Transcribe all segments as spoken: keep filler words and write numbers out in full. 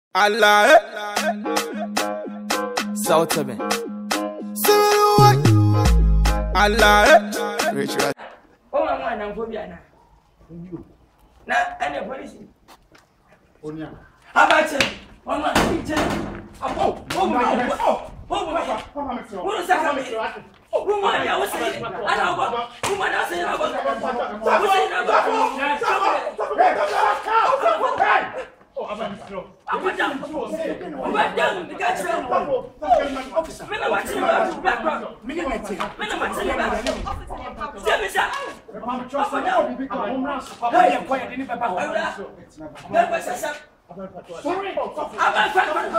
Allah. South of me. Allah. Richard. Oh, my man, I'm going to be now, and the police. Onya. How about you? Oh, my God. Oh, oh, my God. Oh, my God. What is that? Oh, woman, I was saying, I know what woman I said about oh, I'm going to go. I'm going to go. I'm going to catch you. Officer, I'm going to go. Background. Minimum. Minimum. Tell me, sir. I'm trust now. Hey, I'm quiet. Didn't back. Sir. Sorry. I'm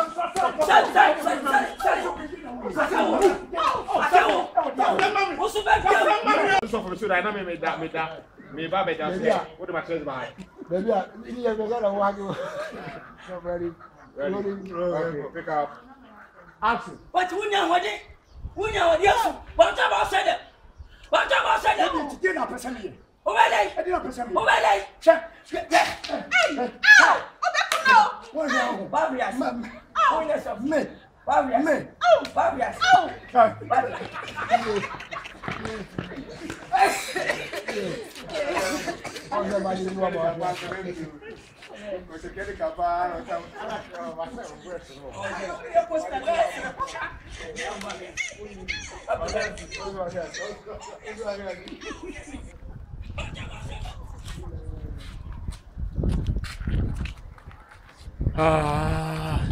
Baby, you are going to walk you. Ready? Ready? Pick up. Action. What do you know? What do you know? Yes. What about said? What about said? You did not present me. Oh, I did not present me. Oh, I check. Hey, ow! Oh, what now? Barriers. Oh, yes, of me. Barriers. Me. Oh, barriers. Oh, Ah.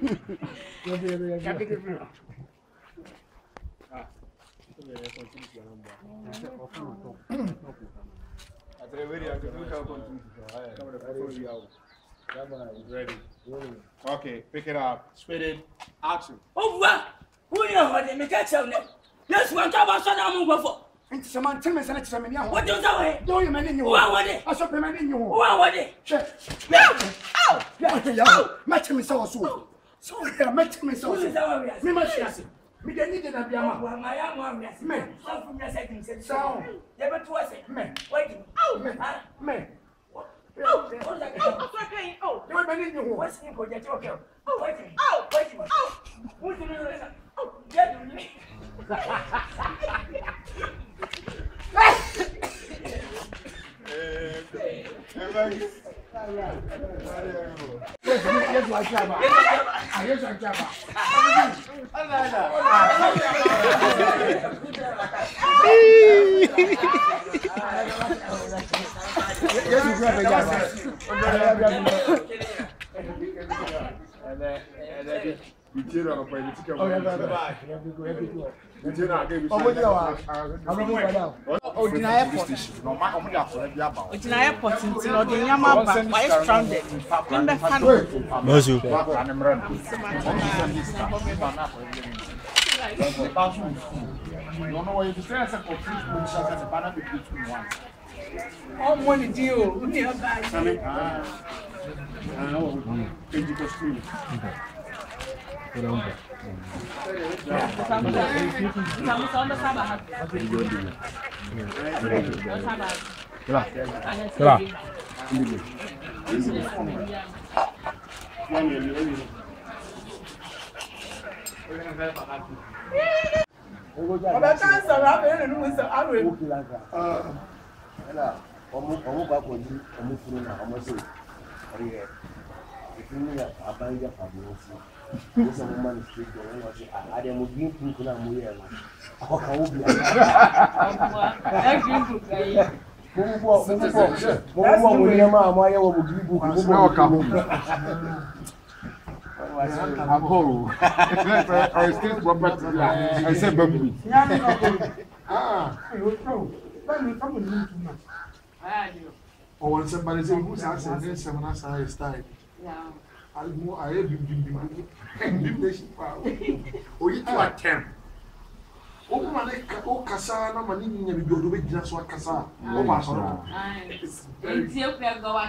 Okay, pick it up. Spit it. Action. Oh, what? Who know what they make a tell them? Yes, one time I saw them move for. And someone tell me, Senator, what do you say? No, you mean you want it? I saw them in you. What want it? Ow! Yeah, match me so soon. So, yeah, match me so soon. Me must yes. Me don't need to be a man. My young one, yes, man. Some from your settings and so. Never to us, man. Waiting. Oh, man. Man. Oh, oh, you were in your what's in for your talker. Oh, waiting. Oh, waiting. Oh, what do you know? Oh, get me. Yes, yes, like Jabba. Yes, like Jabba. Yes, you grab a you did on a plane. Oh, yeah, bye. You did not give me. Oh, Oh, in airport. In airport, in the Yama, why stranded? In the fan. Monsieur. You don't know what you say. As a complete position, as a banner between one. Oh, money deal. I know. Physical screen. Estamos on the Sabbath. Claro. Ọba Nkansa ra bẹ̀rẹ̀ nínú ìsọ̀ àrùn èlò. Ẹ̀la ọmọ ọmọ bá kọ̀ ní ọmọ fúnra náà ọmọ sí ọ̀yẹ́ ìfúnni àbáyé àbúrò sí. This is a woman is straight there. I say, I am a green book and I'm here. How can we be? Green book. Mumbo, mumbo, mumbo, mumbo, Amaya will green book. Mumbo, come. Apollo. I still property. I said, baby. Ah, I will throw. Then you come with me too much. Or when somebody says, who's asking this, and I say, it's time. Yeah. I have been indignation power. Oh, you are ten. Oh, my, oh, Cassa, no money in your do it just what Cassa. Oh, my son. It's very good.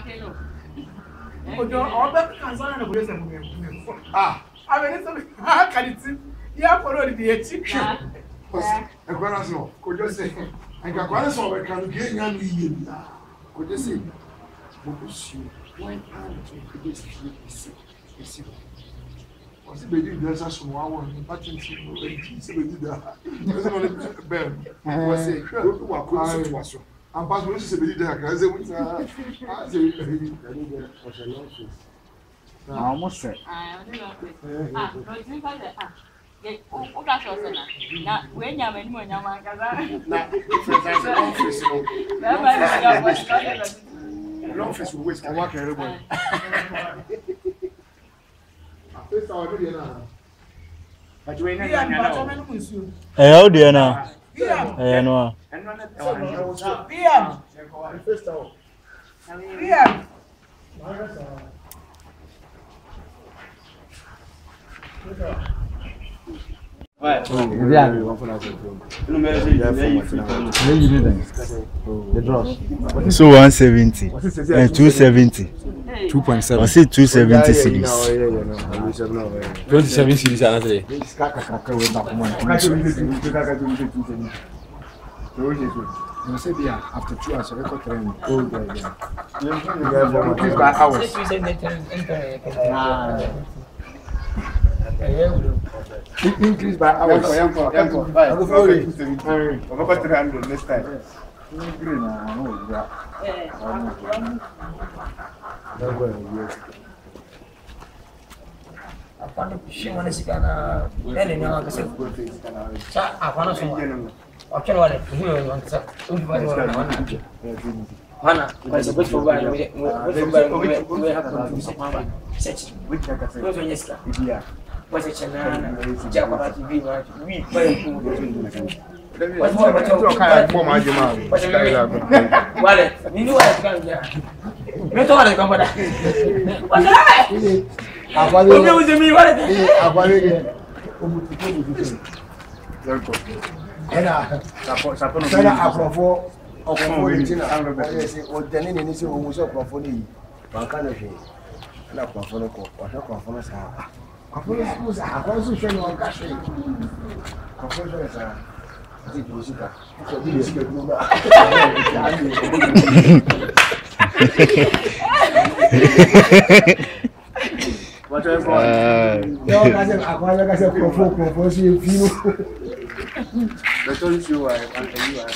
All that concern of wisdom. Ah, I mean, how can it see? You have already be a teacher. A grandson, could you say? I got grandson, I can get you. Could you say? Why aren't you this? What's the baby does us one, but it's Ben. Was it? I'm passing to the baby. I almost said. Ah, no, drink like that. Oh, that's also now. When you're in one, you're my cousin. Long face will waste. I walk everybody. First, I'll be there. But you ain't Eh, how do you know? Eh, no. First, I'll. The draws. So one seventy and two seventy. two point seven. I say two seventy cities. twenty-seven cities another day. After two hours, I record training. Increase by hours. Increase by hours. I'm going to three hundred next time. Apana shimo na sikana ele ni wakase cha apana shimo option wale hiyo wanataka ungibali wale hana kwa sababu kwa bwana wewe wewe wewe hapa kwa search kwa hiyo nyesika ndio kwa chana cha kwa T V wa wi pale watu watu kaya kwa maji mali wale nini wale tukanja meto wale kwa bwana wale Akwari. Omi o jemi wale. Eh, akwari ge. Obuti ko buti. Yanko. Ena. Sapo sapo no. Sana aprofo okon we ni na. Yes, o deni ni se o mo so aprofo ni. Ba ka na hwe. Na aprofo no ko. Wa hwe aprofo no sa. Aprofo no sa. Akwari so hwe no ka hwe. Aprofo no sa. Ti bi sika. So bi sika no ba. What are you going? Yo, guys, I'm going to go to Kwadwo. Kwadwo is in Fino. The told you why I'm telling you.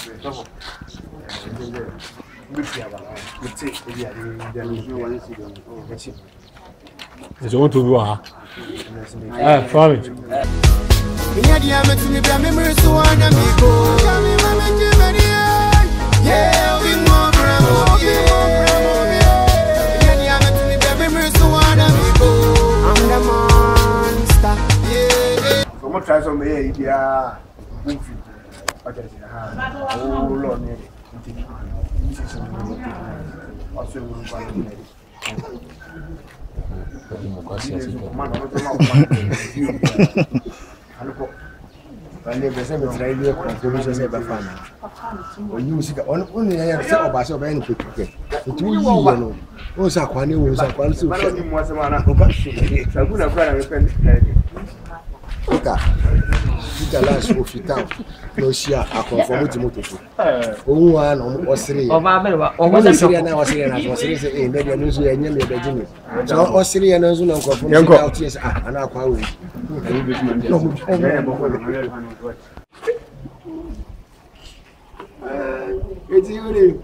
It's going to be one. Ah, follow me. Yeah, we more What tries on the idea? Okay, oh Lord, and they say it's really a contribution to the family. When you see only I have said about so many people. It will know. What's a quantity was a quantity. I don't want to man. I would have got a repent. Oka, kita last of town. No share a conform to motor. Oh, one or three. Oh, my man, or was a Syrian, I was here and I was here in the news and Yemi Virginia. So, Australian and Zuna conform out yes, and our power. It's you.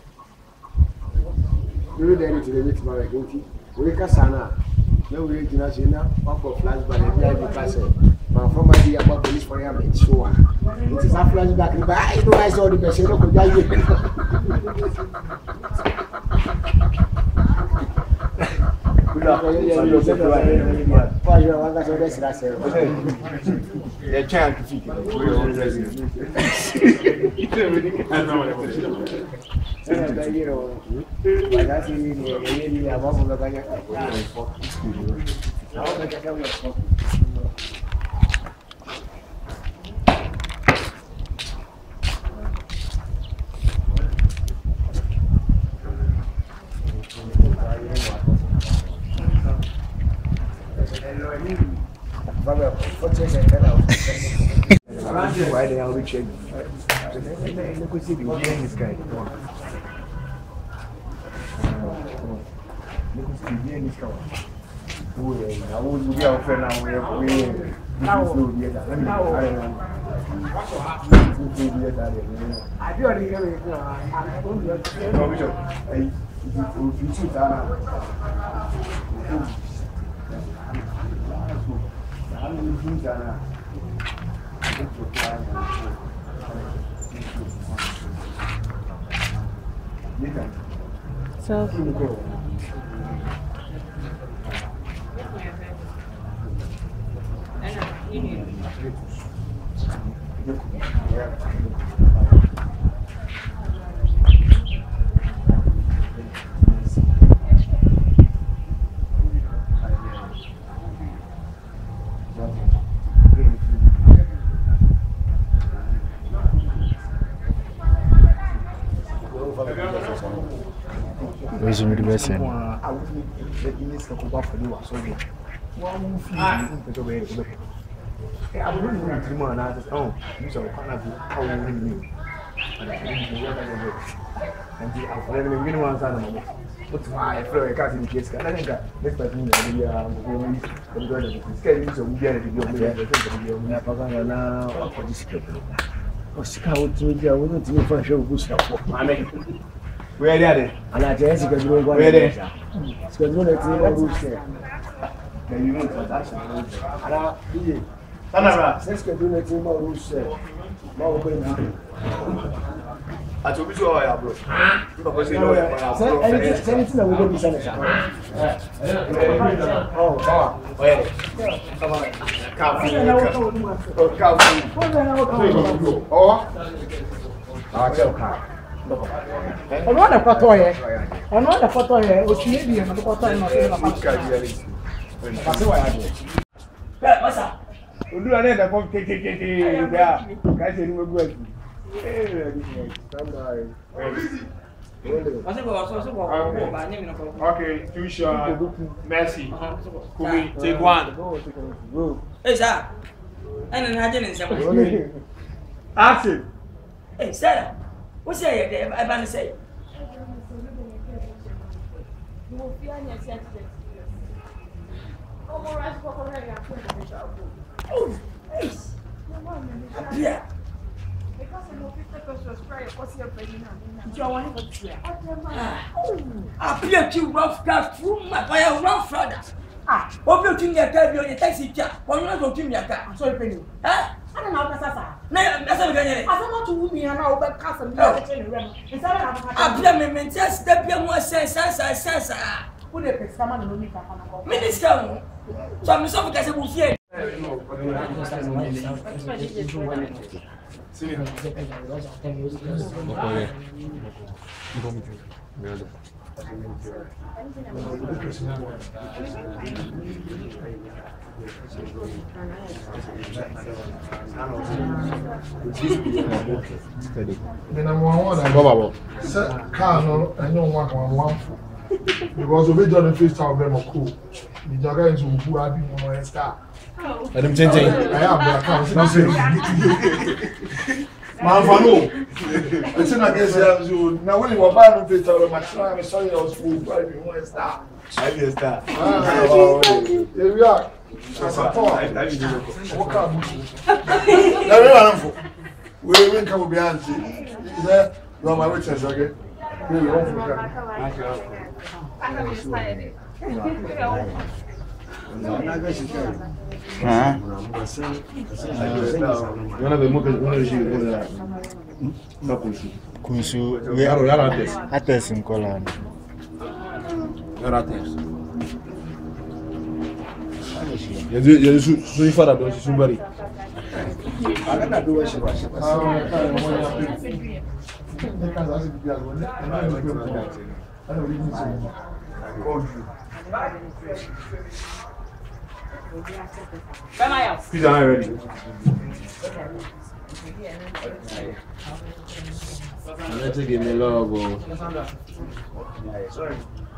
You're ready to the my guilty. We can sana. No, we did not see now. Pop of flashback and the castle. My former idea about police for him. It's so. It is a flashback. I know I saw the best. You know, could I get it? Good luck. You want to say that's it. Yeah, chance to see it. Why they are reaching? Look at this guy. Look at this guy. I would be our friend now. We are going to I feel like you're going to So Where's the best? I would let me for you. So, one feel the way to look. I wouldn't want to man. I just, oh, you shall kind of how you mean. And the Alfred, we don't want to know. But why I feel like I can't get scared. I think that next time we are going to go to the scary, so we get it. You're going to now for this people. Oh, scout to the wouldn't you for sure. I mean, where are they? And I just go to go there. Schedule it in a rooster. Can you move for that? Tanara, let's get doing it in my rooster. Now we're going to I told you I have bro. Because you know, anything that we go to send it. Oh, oh, where? Come on. Come on. Oh, I'll tell car. Ọ̀nà photo yẹ. Ọ̀nà photo yẹ. Oṣù yẹ bi yẹn na photo yẹ na ọ̀sẹ̀ na photo. Pàṣẹ wà yà jẹ. Bẹ́ẹ̀ ọ̀sà. Olúwa náà dàpọ̀ kékékéké gbà káṣí ẹni gbogbo ẹ̀sìn. Okay, Tusha, Messi, Kumi, take one. Hey, sir. And then I didn't say. Action. Hey, Sarah. What's that? I'm going to say. You will feel on your sense. Oh, more as for correct. Oh, yes. Yeah. Because I'm not fifty percent spray, what's your opinion? You want to see? I appear to rough gas through my fire rough father. Ah, what you think you're going to taxi car? Why not go to your car? I'm sorry, Penny. Huh? I don't know what's that. No, that's not going to want to me and I'll back cast and go. Appear me, just step your more sense, sense, sense. Put a piece, come on, and Minister. So I'm sorry because I will fear. Because the video on the face time very cool. The jogger is who have been on my star. Let him change it. I have the account. Man, for no. It's not against you. Now, when you were buying on face time, my son, I'm sorry, I was full. Why be one star? I be a star. Here we are. As a power. I be the What can we do? We will come behind you. You are my witness, okay? We will come. Huh? Kunsu, we are at in Colon. You should father don't somebody. I don't do what she was. He's not ready. Let's give me love. Sorry.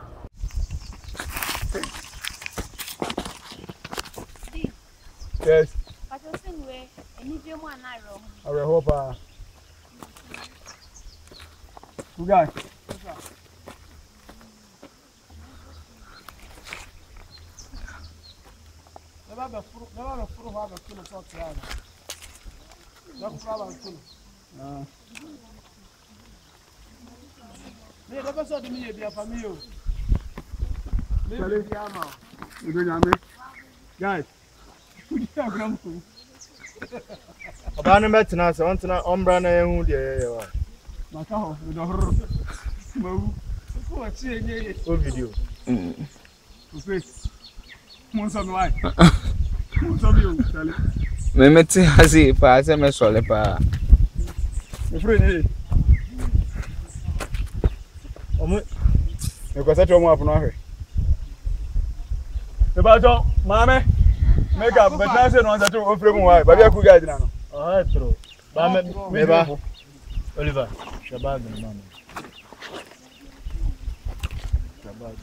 Yes. But you're saying where any dream one I wrong. I will hope. Who got? Never be full, never be full of a full of salt. Not flower full. Ah. Me never saw me be a family. Maybe Yama. You go Yama. Guys. About met na so want na ombra na ehu de ye. Maka ho, me do horo. Mawu. Ko achi enye. O video. Mm. Okay. Mon so no ai. Mon so bi o tale. Me meti hasi pa se me sole pa. Me free ni. Omo. Me ko sa to mo apuno ahwe. Me ba jo, mame. Make up, but now say no answer to offer mu why. Baby aku guide na no. Oh, true. Ba me me ba. Oliver, shabag na mama. Shabag.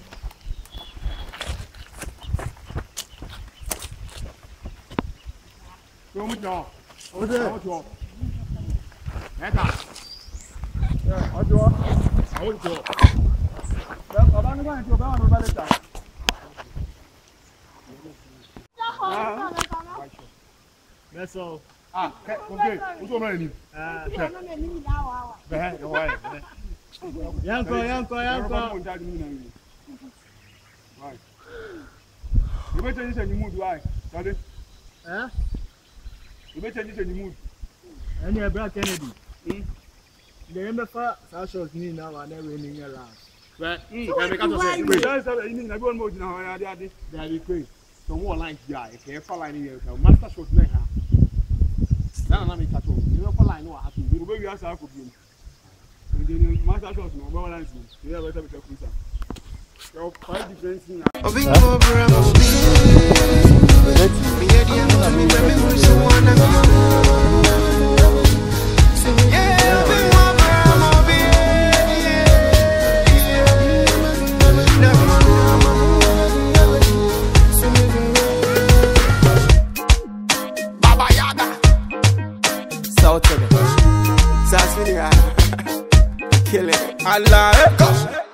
Como jo. Ode. Ojo. Meta. Yeah, ojo. Ojo. Ba ba no ba nti o ba no ba leta. That's all. Ah, okay. What's on any? Ah, okay. Beh, no way. Yanko, yanko, yanko. Right. You better change your mood, why? Sorry. Eh? You better change your mood. Any Brother Kennedy. Hmm. The remember Sasha's knee now and never in your last. Right. Hmm. Can make us say. Wait, that's you mean everyone mode now. They are they are crazy. So what line here? If you follow line here, master shot na ha. Na na me catch you. You follow line no happen. You go we ask how could be. And then master shot no go line. You have better be careful sir. Your five difference in. Obi go bram obi. Me hear the am me me me so wanna go. Yeah, obi go bram obi. Kill it. Allah,